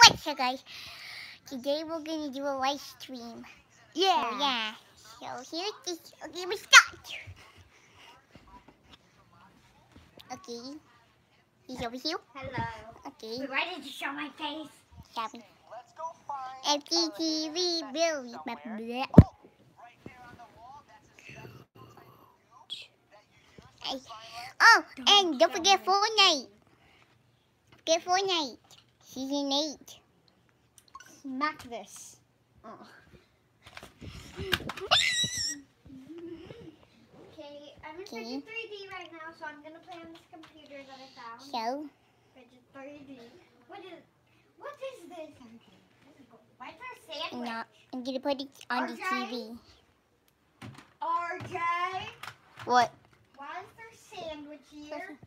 What's up, guys? Today we're gonna do a live stream. Yeah. So here's this. Okay, we start. Okay. He's over here. Hello. Okay. Wait, why did you show my face? Sorry. FTTV Billy. Oh, and don't forget Fortnite. Forget Fortnite. Season 8. Smack this. Oh. Okay, I'm in Frigid 3D right now, so I'm gonna play on this computer that I found. So? Frigid 3D. What is this? Why is there a sandwich? No, I'm gonna put it on the TV. RJ? What? Why is there sandwich here?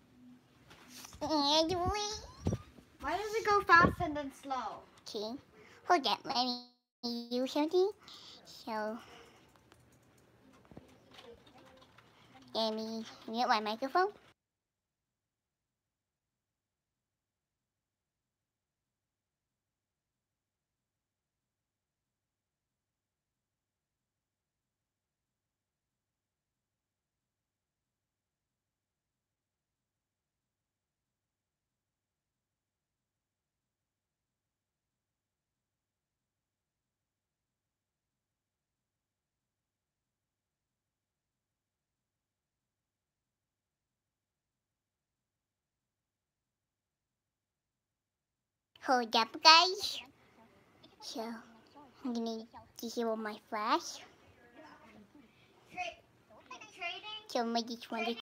And Why does it go fast and then slow? okay. Hold on, let me do something. So, let me mute my microphone. Hold up, guys. So, I'm gonna disable my flash. Trading? So, I just want to